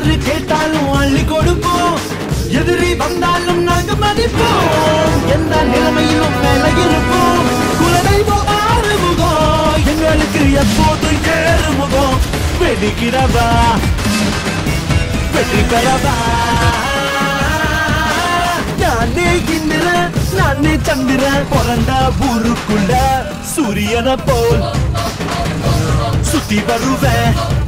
யாரு கேட்டாலும் அள்ளி கொடுப்போம் எதிரி வந்தாலும் நாங்க மதிப்போம் எந்த நிலைமையிலும் மேல இருப்போம் குலதெய்வம் ஆறுமுகம் எங்களுக்கு எப்போதும் ஏறுமுகம் வெடிக்கிறவா வெற்றி பெறவா நானே இந்திரன் நானே சந்திரன் பிறந்த ஊருக்குள்ள சூரியனை போல் சுத்தி வருவேன்